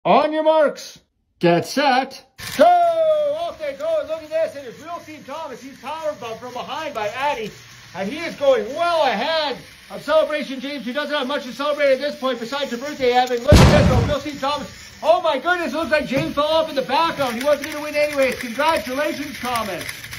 On your marks. Get set. Go! Off they go. And look at this. It is Real Team Thomas. He's powered from behind by Addy. And he is going well ahead of Celebration James, who doesn't have much to celebrate at this point besides a birthday having. Look at this. Real Team Thomas. Oh my goodness. It looks like James fell off in the background. He wasn't going to win anyways. Congratulations, Thomas.